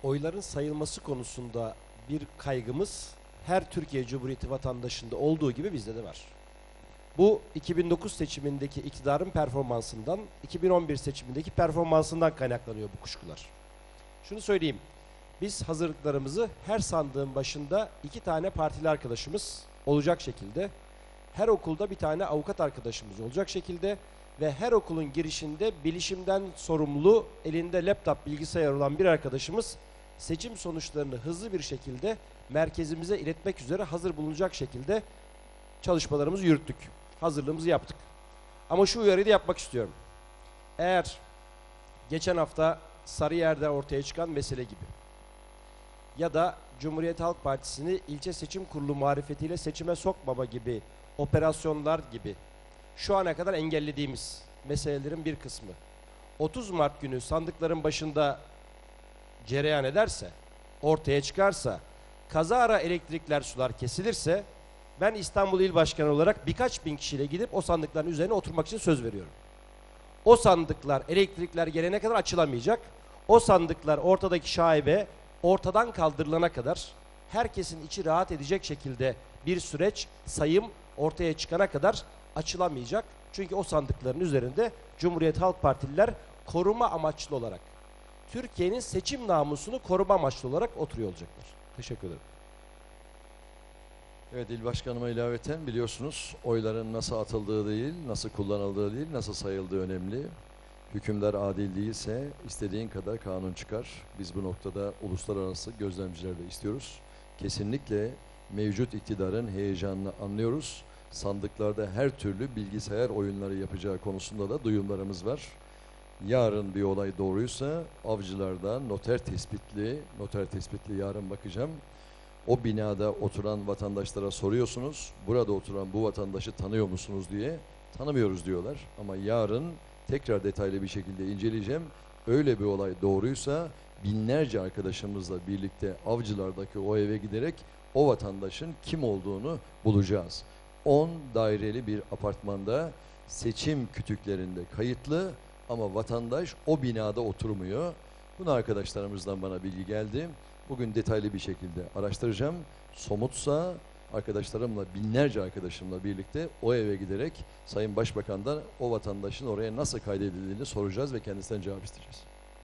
oyların sayılması konusunda bir kaygımız her Türkiye Cumhuriyeti vatandaşında olduğu gibi bizde de var. Bu 2009 seçimindeki iktidarın performansından, 2011 seçimindeki performansından kaynaklanıyor bu kuşkular. Şunu söyleyeyim, biz hazırlıklarımızı her sandığın başında 2 tane partili arkadaşımız olacak şekilde, her okulda bir tane avukat arkadaşımız olacak şekilde ve her okulun girişinde bilişimden sorumlu, elinde laptop bilgisayar olan bir arkadaşımız seçim sonuçlarını hızlı bir şekilde merkezimize iletmek üzere hazır bulunacak şekilde çalışmalarımızı yürüttük. Hazırlığımızı yaptık. Ama şu uyarıyı da yapmak istiyorum. Eğer geçen hafta Sarıyer'de ortaya çıkan mesele gibi ya da Cumhuriyet Halk Partisi'ni ilçe seçim kurulu marifetiyle seçime sokmama gibi operasyonlar gibi şu ana kadar engellediğimiz meselelerin bir kısmı 30 Mart günü sandıkların başında cereyan ederse, ortaya çıkarsa, kazara elektrikler sular kesilirse ben İstanbul İl Başkanı olarak birkaç bin kişiyle gidip o sandıkların üzerine oturmak için söz veriyorum. O sandıklar elektrikler gelene kadar açılamayacak. O sandıklar ortadaki şaibe ortadan kaldırılana kadar herkesin içi rahat edecek şekilde bir süreç sayım ortaya çıkana kadar açılamayacak. Çünkü o sandıkların üzerinde Cumhuriyet Halk Partililer koruma amaçlı olarak, Türkiye'nin seçim namusunu koruma amaçlı olarak oturuyor olacaklar. Teşekkür ederim. Evet, il başkanıma ilaveten biliyorsunuz oyların nasıl atıldığı değil, nasıl kullanıldığı değil, nasıl sayıldığı önemli. Hükümler adil değilse istediğin kadar kanun çıkar. Biz bu noktada uluslararası gözlemciler de istiyoruz. Kesinlikle mevcut iktidarın heyecanını anlıyoruz. Sandıklarda her türlü bilgisayar oyunları yapacağı konusunda da duyumlarımız var. Yarın bir olay doğruysa avcılardan noter tespitli yarın bakacağım. O binada oturan vatandaşlara soruyorsunuz, burada oturan bu vatandaşı tanıyor musunuz diye. Tanımıyoruz diyorlar ama yarın tekrar detaylı bir şekilde inceleyeceğim. Öyle bir olay doğruysa binlerce arkadaşımızla birlikte avcılardaki o eve giderek o vatandaşın kim olduğunu bulacağız. 10 daireli bir apartmanda seçim kütüklerinde kayıtlı ama vatandaş o binada oturmuyor. Bunu arkadaşlarımızdan bana bilgi geldi. Bugün detaylı bir şekilde araştıracağım. Somutsa arkadaşlarımla, binlerce arkadaşımla birlikte o eve giderek Sayın Başbakan'dan o vatandaşın oraya nasıl kaydedildiğini soracağız ve kendisinden cevap isteyeceğiz.